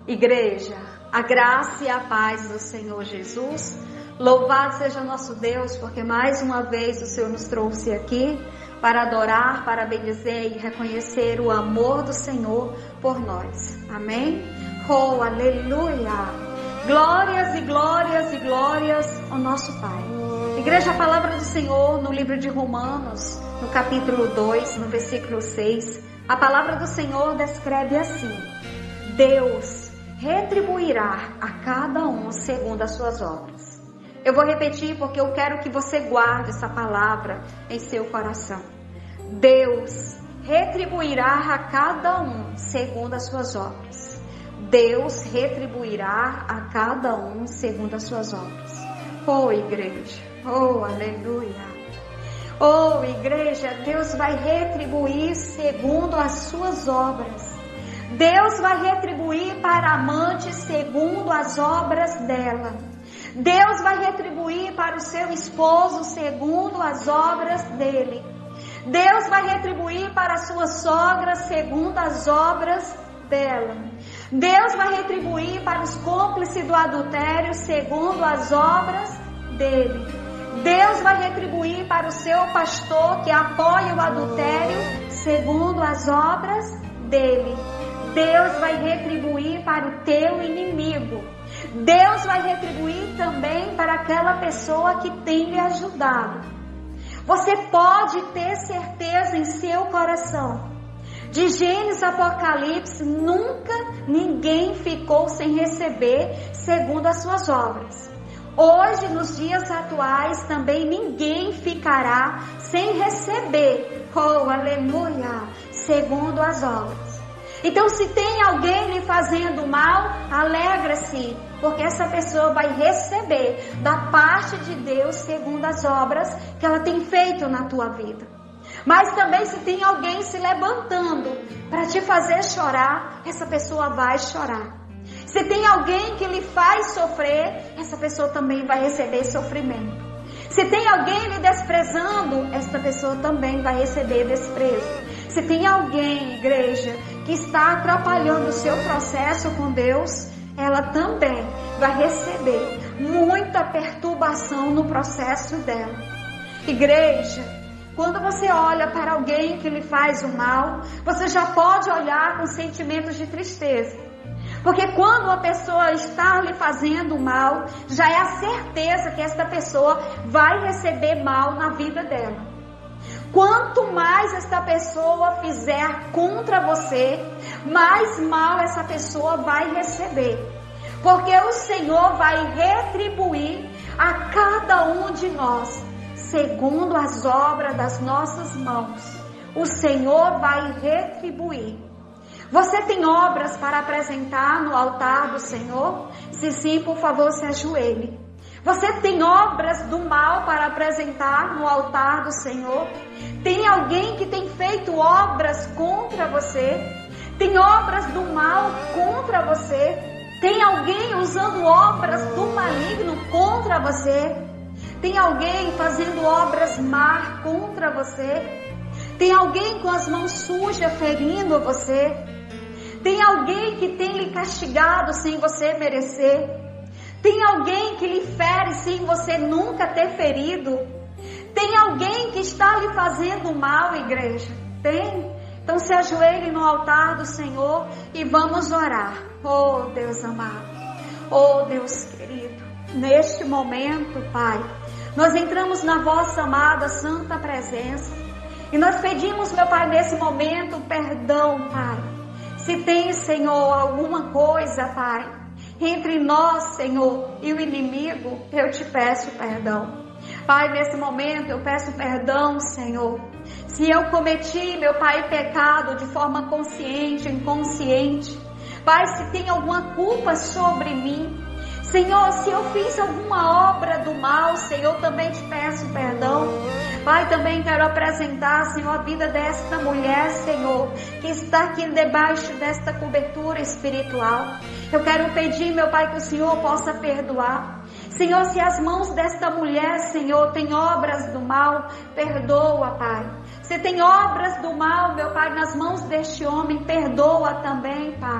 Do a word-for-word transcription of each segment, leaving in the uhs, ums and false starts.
Igreja, a graça e a paz do Senhor Jesus. Louvado seja nosso Deus, porque mais uma vez o Senhor nos trouxe aqui para adorar, para bendizer e reconhecer o amor do Senhor por nós. Amém? Oh, aleluia! Glórias e glórias e glórias ao nosso Pai. Igreja, a palavra do Senhor no livro de Romanos, no capítulo dois, no versículo seis, a palavra do Senhor descreve assim: Deus retribuirá a cada um segundo as suas obras. Eu vou repetir porque eu quero que você guarde essa palavra em seu coração. Deus retribuirá a cada um segundo as suas obras. Deus retribuirá a cada um segundo as suas obras. Oh, igreja, oh, aleluia. Oh, igreja, Deus vai retribuir segundo as suas obras. Deus vai retribuir para a amante segundo as obras dela. Deus vai retribuir para o seu esposo segundo as obras dele. Deus vai retribuir para a sua sogra segundo as obras dela. Deus vai retribuir para os cúmplices do adultério segundo as obras dele. Deus vai retribuir para o seu pastor que apoia o adultério segundo as obras dele. Deus vai retribuir para o teu inimigo. Deus vai retribuir também para aquela pessoa que tem lhe ajudado. Você pode ter certeza em seu coração. De Gênesis a Apocalipse, nunca ninguém ficou sem receber segundo as suas obras. Hoje, nos dias atuais, também ninguém ficará sem receber, oh, aleluia, segundo as obras. Então, se tem alguém lhe fazendo mal, alegra-se, porque essa pessoa vai receber da parte de Deus segundo as obras que ela tem feito na tua vida. Mas também, se tem alguém se levantando para te fazer chorar, essa pessoa vai chorar. Se tem alguém que lhe faz sofrer, essa pessoa também vai receber sofrimento. Se tem alguém lhe desprezando, essa pessoa também vai receber desprezo. Se tem alguém, igreja, que está atrapalhando o seu processo com Deus, ela também vai receber muita perturbação no processo dela. Igreja, quando você olha para alguém que lhe faz o mal, você já pode olhar com sentimentos de tristeza. Porque quando uma pessoa está lhe fazendo mal, já é a certeza que esta pessoa vai receber mal na vida dela. Quanto mais esta pessoa fizer contra você, mais mal essa pessoa vai receber. Porque o Senhor vai retribuir a cada um de nós, segundo as obras das nossas mãos. O Senhor vai retribuir. Você tem obras para apresentar no altar do Senhor? Se sim, por favor, se ajoelhe. Você tem obras do mal para apresentar no altar do Senhor? Tem alguém que tem feito obras contra você? Tem obras do mal contra você? Tem alguém usando obras do maligno contra você? Tem alguém fazendo obras má contra você? Tem alguém com as mãos sujas ferindo você? Tem alguém que tem lhe castigado sem você merecer? Tem alguém que lhe fere sem você nunca ter ferido? Tem alguém que está lhe fazendo mal, igreja? Tem? Então se ajoelhe no altar do Senhor e vamos orar. Oh, Deus amado. Oh, Deus querido. Neste momento, Pai, nós entramos na vossa amada santa presença e nós pedimos, meu Pai, nesse momento, perdão, Pai. Se tem, Senhor, alguma coisa, Pai, entre nós, Senhor, e o inimigo, eu te peço perdão. Pai, nesse momento eu peço perdão, Senhor. Se eu cometi, meu Pai, pecado de forma consciente, inconsciente. Pai, se tem alguma culpa sobre mim. Senhor, se eu fiz alguma obra do mal, Senhor, também te peço perdão. Pai, também quero apresentar, Senhor, a vida desta mulher, Senhor, que está aqui debaixo desta cobertura espiritual. Eu quero pedir, meu Pai, que o Senhor possa perdoar. Senhor, se as mãos desta mulher, Senhor, têm obras do mal, perdoa, Pai. Se tem obras do mal, meu Pai, nas mãos deste homem, perdoa também, Pai.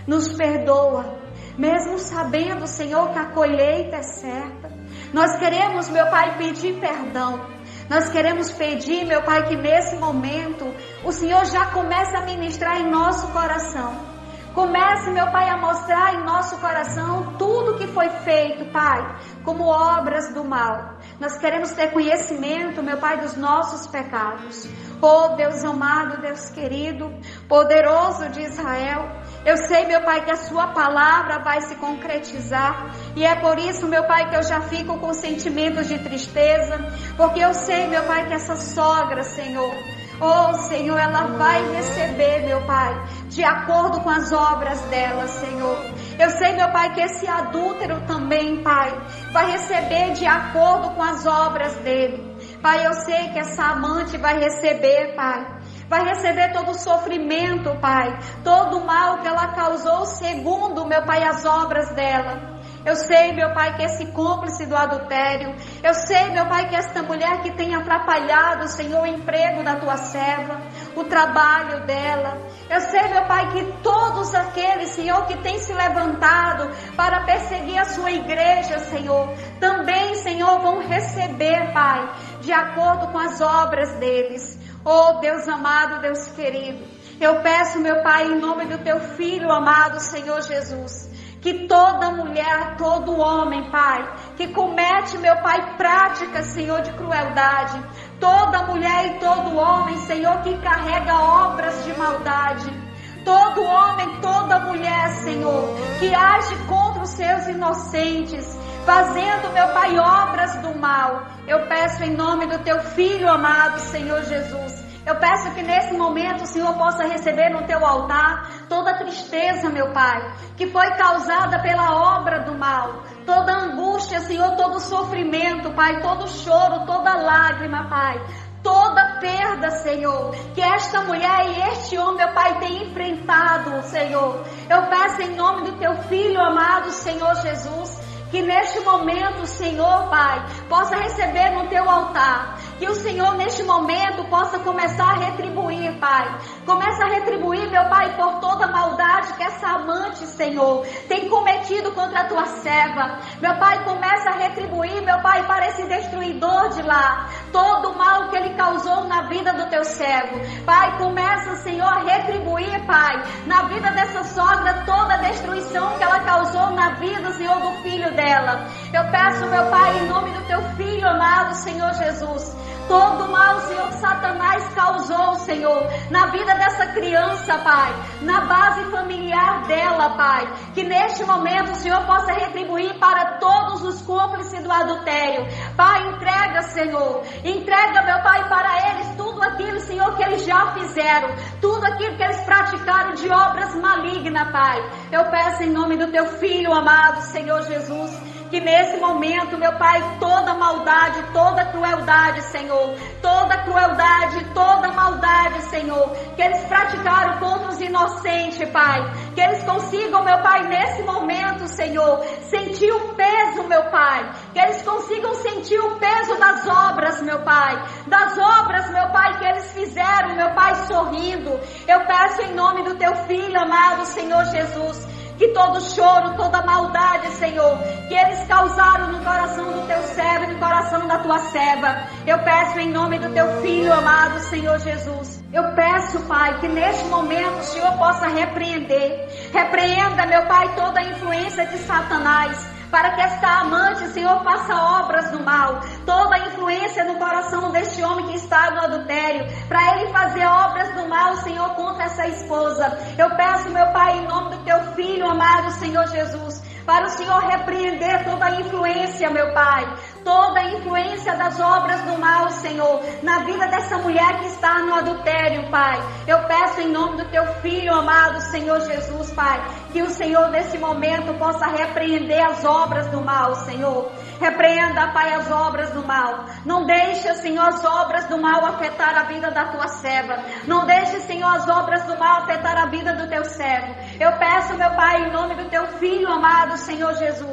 nos perdoa, mesmo sabendo, Senhor, que a colheita é certa. Nós queremos, meu Pai, pedir perdão. Nós queremos pedir, meu Pai, que nesse momento o Senhor já comece a ministrar em nosso coração. Comece, meu Pai, a mostrar em nosso coração tudo que foi feito, Pai, como obras do mal. Nós queremos ter conhecimento, meu Pai, dos nossos pecados. Oh, Deus amado, Deus querido, poderoso de Israel, eu sei, meu Pai, que a sua palavra vai se concretizar, e é por isso, meu Pai, que eu já fico com sentimentos de tristeza, porque eu sei, meu Pai, que essa sogra, Senhor, oh, Senhor, ela vai receber, meu Pai, de acordo com as obras dela, Senhor. Eu sei, meu Pai, que esse adúltero também, Pai, vai receber de acordo com as obras dele. Pai, eu sei que essa amante vai receber, Pai, vai receber todo o sofrimento, Pai, todo o mal que ela causou segundo, meu Pai, as obras dela. Eu sei, meu Pai, que esse cúmplice do adultério, eu sei, meu Pai, que esta mulher que tem atrapalhado, Senhor, o emprego da tua serva, o trabalho dela. Eu sei, meu Pai, que todos aqueles, Senhor, que têm se levantado para perseguir a sua igreja, Senhor, também, Senhor, vão receber, Pai, de acordo com as obras deles. Oh, Deus amado, Deus querido, eu peço, meu Pai, em nome do teu Filho amado, Senhor Jesus, que toda mulher, todo homem, Pai, que comete, meu Pai, práticas, Senhor, de crueldade, toda mulher e todo homem, Senhor, que carrega obras de maldade, todo homem, toda mulher, Senhor, que age contra os seus inocentes, fazendo, meu Pai, obras do mal, eu peço em nome do teu Filho amado, Senhor Jesus, eu peço que nesse momento o Senhor possa receber no teu altar toda a tristeza, meu Pai, que foi causada pela obra do mal, toda a angústia, Senhor, todo o sofrimento, Pai, todo o choro, toda a lágrima, Pai, toda perda, Senhor, que esta mulher e este homem, meu Pai, têm enfrentado, Senhor. Eu peço em nome do teu Filho amado, Senhor Jesus, que neste momento, Senhor, Pai, possa receber no teu altar. Que o Senhor, neste momento, possa começar a retribuir, Pai. Começa a retribuir, meu Pai, por toda a maldade que essa amante, Senhor, tem cometido contra a tua serva. Meu Pai, começa a retribuir, meu Pai, para esse destruidor de lá. Todo o mal que ele causou na vida do teu servo. Pai, começa, Senhor, a retribuir, Pai, na vida dessa sogra, toda a destruição que ela causou na vida, Senhor, do filho dela. Dela. Eu peço, meu Pai, em nome do teu Filho amado, Senhor Jesus, todo o mal, Senhor, que Satanás causou, Senhor, na vida dessa criança, Pai, na base familiar dela, Pai, que neste momento o Senhor possa retribuir para todos os cúmplices do adultério. Pai, entrega, Senhor, entrega, meu Pai, para eles tudo aquilo, Senhor, que eles já fizeram, tudo aquilo que eles praticaram de obras malignas, Pai. Eu peço em nome do teu Filho amado, Senhor Jesus, que nesse momento, meu Pai, toda maldade, toda crueldade, Senhor, toda crueldade, toda maldade, Senhor, que eles praticaram contra os inocentes, Pai, que eles consigam, meu Pai, nesse momento, Senhor, sentir o peso, meu Pai, que eles consigam sentir o peso das obras, meu Pai, das obras, meu Pai, que eles fizeram, meu Pai, sorrindo. Eu peço em nome do teu Filho amado, Senhor Jesus, que todo choro, toda maldade, Senhor, que eles causaram no coração do teu servo e no coração da tua serva, eu peço em nome do teu Filho amado, Senhor Jesus. Eu peço, Pai, que neste momento o Senhor possa repreender, repreenda, meu Pai, toda a influência de Satanás, para que esta amante, Senhor, faça obras do mal, toda a influência no coração deste homem que está no adultério, para ele fazer obras do mal, Senhor, contra essa esposa. Eu peço, meu Pai, em nome do teu Filho amado, Senhor Jesus, para o Senhor repreender toda a influência, meu Pai, toda a influência das obras do mal, Senhor, na vida dessa mulher que está no adultério, Pai. Eu peço em nome do teu Filho amado, Senhor Jesus, Pai, que o Senhor nesse momento possa repreender as obras do mal, Senhor. Repreenda, Pai, as obras do mal. Não deixe, Senhor, as obras do mal afetar a vida da tua serva. Não deixe, Senhor, as obras do mal afetar a vida do teu servo. Eu peço, meu Pai, em nome do teu Filho amado, Senhor Jesus,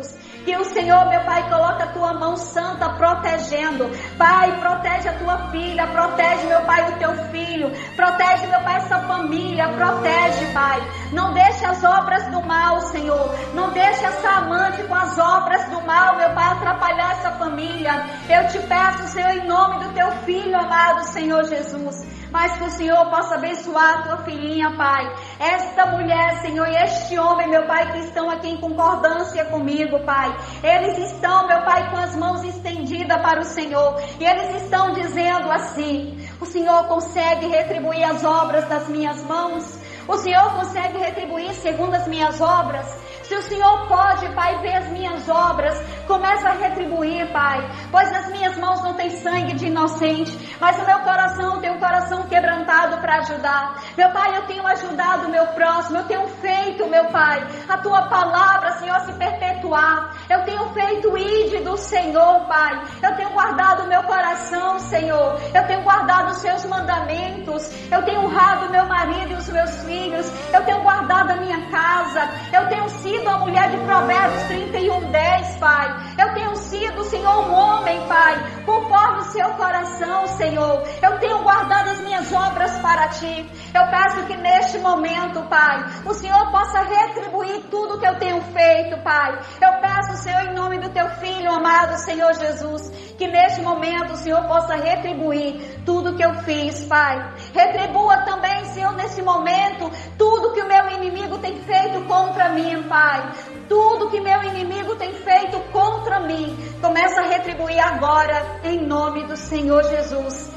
que o Senhor, meu Pai, coloca a tua mão santa protegendo. Pai, protege a tua filha, protege, meu Pai, o teu filho, protege, meu Pai, essa família, protege, Pai. Não deixe as obras do mal, Senhor, não deixe essa amante com as obras do mal, meu Pai, atrapalhar essa família. Eu te peço, Senhor, em nome do teu filho amado, Senhor Jesus, mas que o Senhor possa abençoar a tua filhinha, Pai. Esta mulher, Senhor, e este homem, meu Pai, que estão aqui em concordância comigo, Pai. Eles estão, meu Pai, com as mãos estendidas para o Senhor. E eles estão dizendo assim: o Senhor consegue retribuir as obras das minhas mãos? O Senhor consegue retribuir segundo as minhas obras? Se o Senhor pode, Pai, ver as minhas obras, começa a retribuir, Pai. Pois nas minhas mãos não tem sangue de inocente, mas no meu coração tem um coração quebrantado para ajudar. Meu Pai, eu tenho ajudado o meu próximo, eu tenho feito, meu Pai, a Tua palavra, Senhor, se perpetuar. Eu tenho feito o ide do Senhor, Pai. Eu tenho guardado o meu coração, Senhor. Eu tenho guardado os Seus mandamentos. Eu tenho honrado o meu marido e os meus filhos. Eu tenho guardado a minha casa. Eu tenho sido a mulher de Provérbios trinta e um, dez, Pai. Eu tenho sido, Senhor, um homem, Pai, conforme o seu coração, Senhor. Eu tenho guardado as minhas obras para Ti. Eu peço que neste momento, Pai, o Senhor possa retribuir tudo que eu tenho feito, Pai. Eu peço, Senhor, em nome do Teu Filho amado, Senhor Jesus, que neste momento o Senhor possa retribuir tudo que eu fiz, Pai. Retribua também, Senhor, nesse momento, tudo que o meu inimigo tem feito contra mim, Pai. Tudo que meu inimigo tem feito contra mim, começa a retribuir agora, em nome do Senhor Jesus.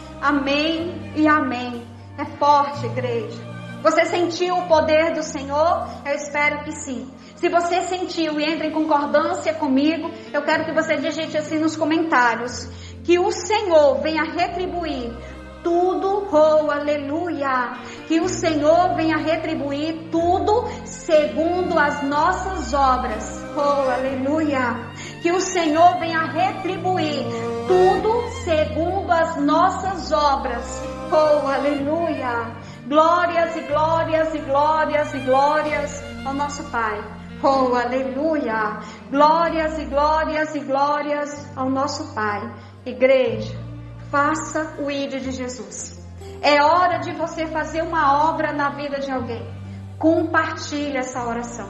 Amém e amém. É forte, igreja. Você sentiu o poder do Senhor? Eu espero que sim. Se você sentiu e entra em concordância comigo, eu quero que você digite assim nos comentários: que o Senhor venha retribuir tudo, oh aleluia, que o Senhor venha retribuir tudo segundo as nossas obras, oh aleluia, que o Senhor venha retribuir tudo segundo as nossas obras, oh aleluia, glórias e glórias e glórias e glórias ao nosso Pai, oh aleluia, glórias e glórias e glórias ao nosso Pai. Igreja, faça o ide de Jesus. É hora de você fazer uma obra na vida de alguém. Compartilhe essa oração.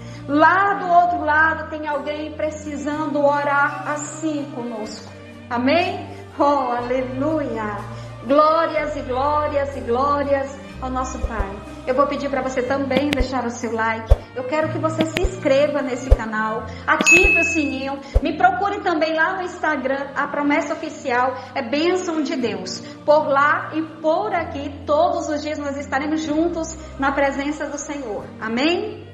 Lá do outro lado tem alguém precisando orar assim conosco. Amém? Oh, aleluia! Glórias e glórias e glórias ao nosso Pai. Eu vou pedir para você também deixar o seu like. Eu quero que você se inscreva nesse canal, ative o sininho, me procure também lá no Instagram, a Promessa Oficial é Bênção de Deus. Por lá e por aqui, todos os dias nós estaremos juntos na presença do Senhor. Amém?